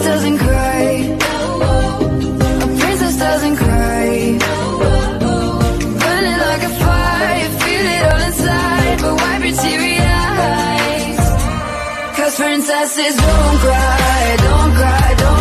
doesn't cry. A princess doesn't cry. Burning like a fire, feel it all inside, but wipe your teary eyes. 'Cause princesses don't cry, don't cry, don't